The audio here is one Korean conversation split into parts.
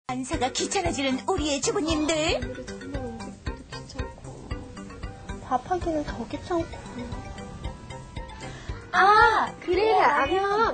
안사가 귀찮아지는 우리의 주부님들. 밥하기는 더 귀찮고. 그래, 라면.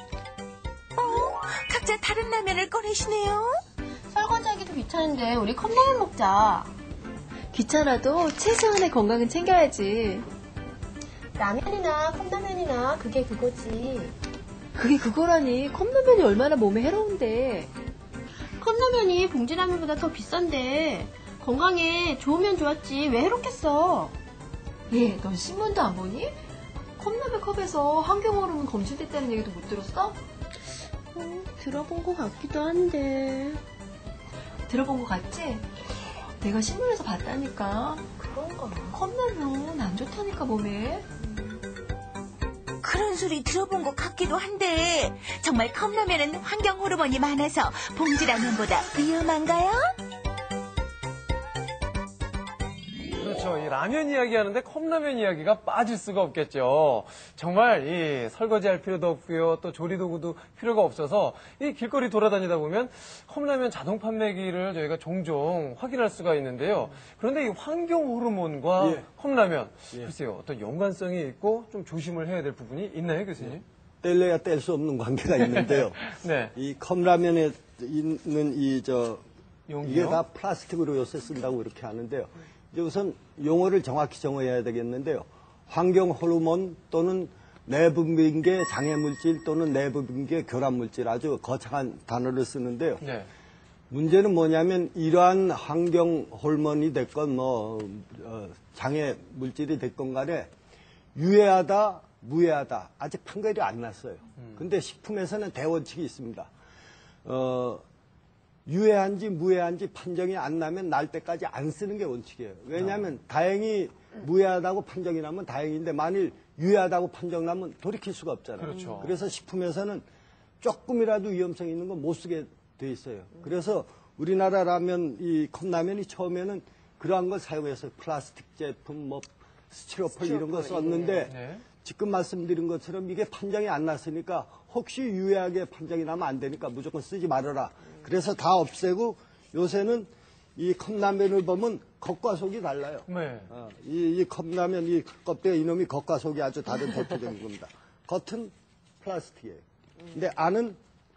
각자 다른 라면을 꺼내시네요. 설거지하기도 귀찮은데 우리 컵라면 먹자. 귀찮아도 최소한의 건강은 챙겨야지. 라면이나 컵라면이나 그게 그거지. 그게 그거라니. 컵라면이 얼마나 몸에 해로운데. 컵라면이 봉지라면보다 더 비싼데 건강에 좋으면 좋았지 왜 해롭겠어. 얘, 넌 신문도 안 보니? 컵라면 컵에서 환경호르몬 검출됐다는 얘기도 못 들었어? 들어본 것 같기도 한데. 들어본 거 같지? 내가 신문에서 봤다니까. 그런가? 컵라면 안 좋다니까 몸에. 그런 소리 들어본 것 같기도 한데 정말 컵라면은 환경 호르몬이 많아서 봉지라면보다 위험한가요? 그렇죠. 이 라면 이야기 하는데 컵라면 이야기가 빠질 수가 없겠죠. 정말 이 설거지할 필요도 없고요. 또 조리도구도 필요가 없어서 이 길거리 돌아다니다 보면 컵라면 자동 판매기를 저희가 종종 확인할 수가 있는데요. 그런데 이 환경 호르몬과 컵라면 글쎄요. 어떤 연관성이 있고 좀 조심을 해야 될 부분이 있나요, 교수님? 뗄래야 뗄 수 없는 관계가 있는데요. 네. 이 컵라면에 있는 용기요? 이게 다 플라스틱으로 요새 쓴다고 이렇게 하는데요. 이제 우선 용어를 정확히 정해야 되겠는데요. 환경 호르몬 또는 내분비계 장애물질 또는 내분비계 교란물질 아주 거창한 단어를 쓰는데요. 네. 문제는 뭐냐면 이러한 환경 호르몬이 됐건 장애 물질이 됐건 간에 유해하다 무해하다 아직 판결이 안 났어요. 근데 식품에서는 대원칙이 있습니다. 유해한지 무해한지 판정이 안 나면 날 때까지 안 쓰는 게 원칙이에요. 왜냐하면 다행히 무해하다고 판정이 나면 다행인데 만일 유해하다고 판정 나면 돌이킬 수가 없잖아요. 그렇죠. 그래서 식품에서는 조금이라도 위험성이 있는 건 못 쓰게 돼 있어요. 그래서 우리나라 라면, 이 컵라면이 처음에는 그러한 걸 사용해서 플라스틱 제품, 스티로폴 이런 거 썼는데 네. 지금 말씀드린 것처럼 이게 판정이 안 났으니까 혹시 유해하게 판정이 나면 안 되니까 무조건 쓰지 말아라. 그래서 다 없애고 요새는 이 컵라면을 보면 겉과 속이 달라요. 네. 이 컵라면 이 껍데기 이놈이 겉과 속이 아주 다른 대표적인 겁니다. 겉은 플라스틱이에요. 근데 안은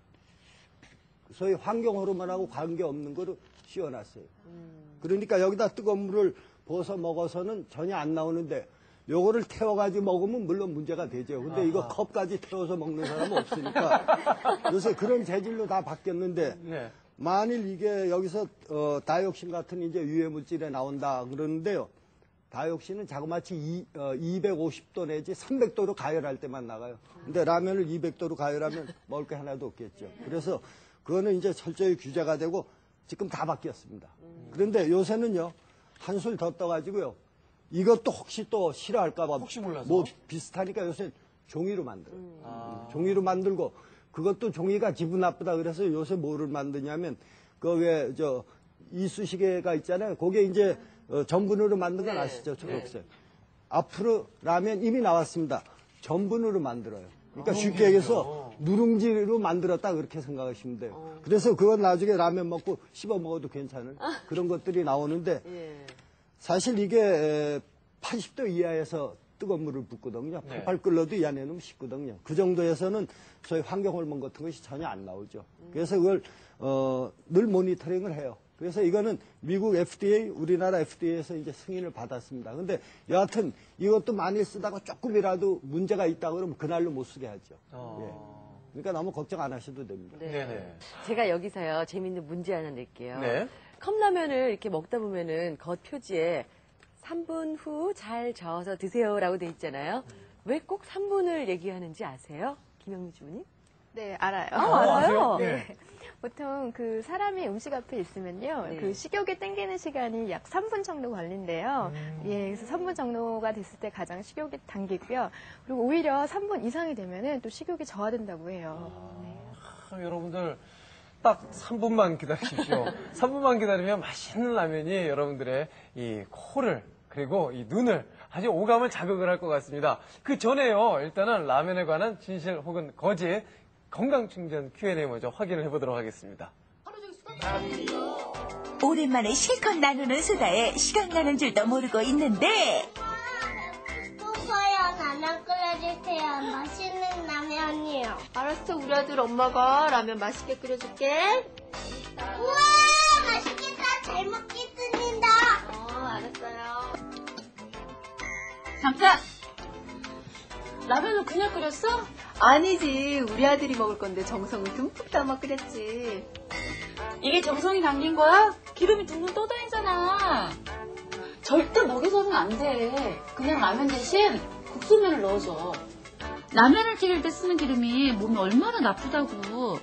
소위 환경 호르몬하고 관계없는 거로 씌워놨어요. 그러니까 여기다 뜨거운 물을 부어서 먹어서는 전혀 안 나오는데 요거를 태워가지고 먹으면 물론 문제가 되죠. 근데 이거 컵까지 태워서 먹는 사람은 없으니까 요새 그런 재질로 다 바뀌었는데 네. 만일 이게 여기서 다이옥신 같은 이제 유해 물질에 나온다 그러는데요. 다이옥신은 자그마치 250도 내지 300도로 가열할 때만 나가요. 근데 라면을 200도로 가열하면 먹을 게 하나도 없겠죠. 그래서 그거는 이제 철저히 규제가 되고 지금 다 바뀌었습니다. 그런데 요새는요. 한술 더 떠가지고요. 이것도 혹시 또 싫어할까봐 혹시 몰라서? 뭐 비슷하니까 요새 종이로 만들어요. 종이로 만들고 그것도 종이가 기분 나쁘다 그래서 요새 뭐를 만드냐면 그 왜 이쑤시개가 있잖아요. 그게 이제 전분으로 만든 건 아시죠? 초록색. 앞으로 라면 이미 나왔습니다. 전분으로 만들어요. 그러니까 쉽게 얘기해서 누룽지로 만들었다 그렇게 생각하시면 돼요. 그래서 그건 나중에 라면 먹고 씹어 먹어도 괜찮은 그런 것들이 나오는데 사실 이게 80도 이하에서 뜨거운 물을 붓거든요. 팔팔 끓여도 이 안에는 식거든요. 그 정도에서는 소위 환경 호르몬 같은 것이 전혀 안 나오죠. 그래서 그걸 늘 모니터링을 해요. 그래서 이거는 미국 FDA, 우리나라 FDA에서 이제 승인을 받았습니다. 근데 여하튼 이것도 많이 쓰다가 조금이라도 문제가 있다 그러면 그날로 못 쓰게 하죠. 예. 그러니까 너무 걱정 안 하셔도 됩니다. 네네. 제가 여기서요 재밌는 문제 하나 낼게요. 네. 컵라면을 이렇게 먹다 보면은 겉 표지에 3분 후 잘 저어서 드세요라고 돼 있잖아요. 왜 꼭 3분을 얘기하는지 아세요? 김영미 주부님? 네, 알아요. 알아요? 네. 보통 그 사람이 음식 앞에 있으면요. 네. 그 식욕이 땡기는 시간이 약 3분 정도 걸린대요. 예, 그래서 3분 정도가 됐을 때 가장 식욕이 당기고요. 그리고 오히려 3분 이상이 되면은 또 식욕이 저하된다고 해요. 여러분들 딱 3분만 기다리십시오. 3분만 기다리면 맛있는 라면이 여러분들의 이 코를 그리고 이 눈을 아주 오감을 자극을 할 것 같습니다. 그 전에요. 일단은 라면에 관한 진실 혹은 거짓 건강충전 Q&A 먼저 확인을 해보도록 하겠습니다. 하루 종일 오랜만에 실컷 나누는 수다에 시간 가는 줄도 모르고 있는데 소소요 라면 끓여주세요. 맛있는 라면이요. 알았어, 우리 아들 엄마가 라면 맛있게 끓여줄게. 우와 맛있겠다. 잘 먹겠습니다. 알았어요. 잠깐! 라면을 그냥 끓였어? 아니지, 우리 아들이 먹을 건데 정성을 듬뿍 담아 끓였지. 이게 정성이 담긴 거야? 기름이 둥둥 떠다니잖아. 절대 먹여서는 안 돼. 그냥 라면 대신 국수면을 넣어줘. 라면을 튀길 때 쓰는 기름이 몸에 얼마나 나쁘다고.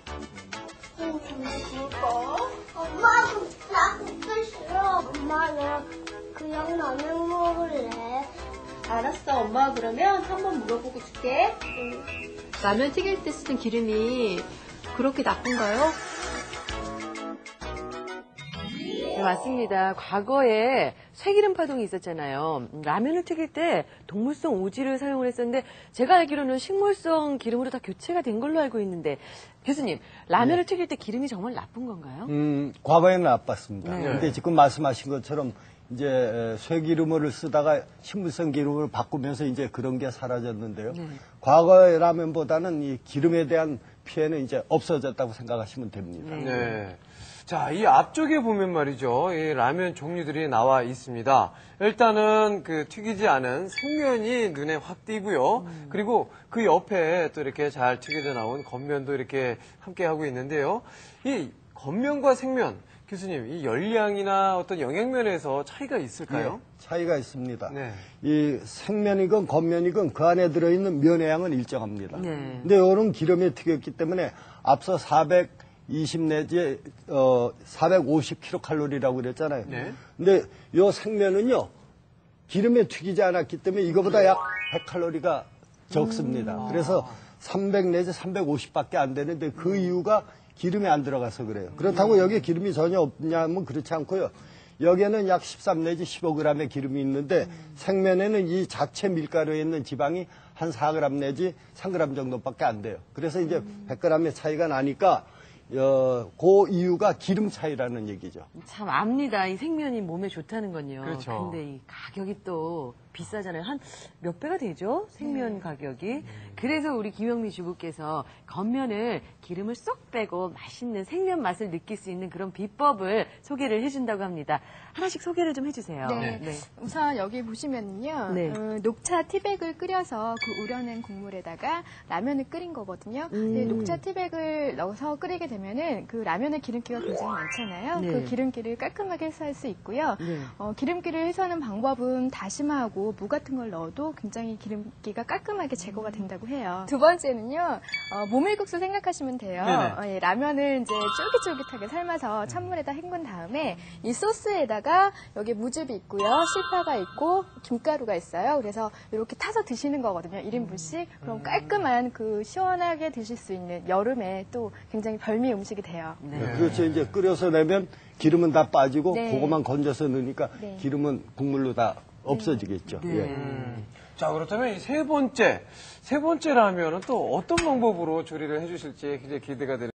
엄마 나 국수 싫어. 엄마 나 그냥 라면 먹을래. 알았어, 엄마가 그러면 한번 물어보고 줄게. 라면 튀길 때 쓰는 기름이 그렇게 나쁜가요? 네, 맞습니다. 과거에 쇠기름 파동이 있었잖아요. 라면을 튀길 때 동물성 오지를 사용을 했었는데 제가 알기로는 식물성 기름으로 다 교체가 된 걸로 알고 있는데 교수님, 라면을 튀길 때 기름이 정말 나쁜 건가요? 과거에는 나빴습니다. 네. 근데 지금 말씀하신 것처럼 이제 쇠기름을 쓰다가 식물성 기름을 바꾸면서 이제 그런 게 사라졌는데요. 네. 과거의 라면보다는 이 기름에 대한 피해는 이제 없어졌다고 생각하시면 됩니다. 네. 자, 이 앞쪽에 보면 말이죠. 이 라면 종류들이 나와 있습니다. 일단은 그 튀기지 않은 생면이 눈에 확 띄고요. 그리고 그 옆에 또 이렇게 잘 튀겨져 나온 겉면도 이렇게 함께 하고 있는데요. 이 겉면과 생면, 교수님, 이 열량이나 어떤 영양면에서 차이가 있을까요? 예, 차이가 있습니다. 네. 이 생면이건 겉면이건 그 안에 들어있는 면의 양은 일정합니다. 네. 근데 이런 기름에 튀겼기 때문에 앞서 420 내지 450kcal라리라고 그랬잖아요. 네. 근데 이 생면은요 기름에 튀기지 않았기 때문에 이거보다 약 100칼로리가 적습니다. 그래서 300 내지 350밖에 안 되는데 그 이유가 기름이 안 들어가서 그래요. 그렇다고 여기에 기름이 전혀 없냐면 그렇지 않고요. 여기에는 약 13 내지 15g의 기름이 있는데 생면에는 이 자체 밀가루에 있는 지방이 한 4g 내지 3g 정도밖에 안 돼요. 그래서 이제 100g의 차이가 나니까 그 이유가 기름 차이라는 얘기죠. 참 압니다. 이 생면이 몸에 좋다는 건요. 그렇죠. 근데 이 가격이 또 비싸잖아요. 한 몇 배가 되죠? 생면 가격이. 그래서 우리 김영미 주부께서 겉면을 기름을 쏙 빼고 맛있는 생면 맛을 느낄 수 있는 그런 비법을 소개를 해준다고 합니다. 하나씩 소개를 좀 해주세요. 네. 우선 여기 보시면은요, 네. 녹차 티백을 끓여서 그 우려낸 국물에다가 라면을 끓인 거거든요. 근데 녹차 티백을 넣어서 끓이게 되면은 그 라면의 기름기가 굉장히 많잖아요. 네. 그 기름기를 깔끔하게 해소할 수 있고요. 네. 기름기를 해소하는 방법은 다시마하고 무 같은 걸 넣어도 굉장히 기름기가 깔끔하게 제거가 된다고 해요. 두 번째는요, 모밀국수 생각하시면 돼요. 네네. 라면을 이제 쫄깃쫄깃하게 삶아서 찬물에다 헹군 다음에 이 소스에다가 여기 무즙이 있고요, 실파가 있고 김가루가 있어요. 그래서 이렇게 타서 드시는 거거든요. 1인분씩. 그럼 깔끔한 그 시원하게 드실 수 있는 여름에 또 굉장히 별미 음식이 돼요. 네. 그렇죠. 이제 끓여서 내면 기름은 다 빠지고 네. 그거만 건져서 넣으니까 네. 기름은 국물로 다 없어지겠죠. 네. 예. 자, 그렇다면 이 세 번째 라면은 또 어떤 방법으로 조리를 해주실지 굉장히 기대가 되는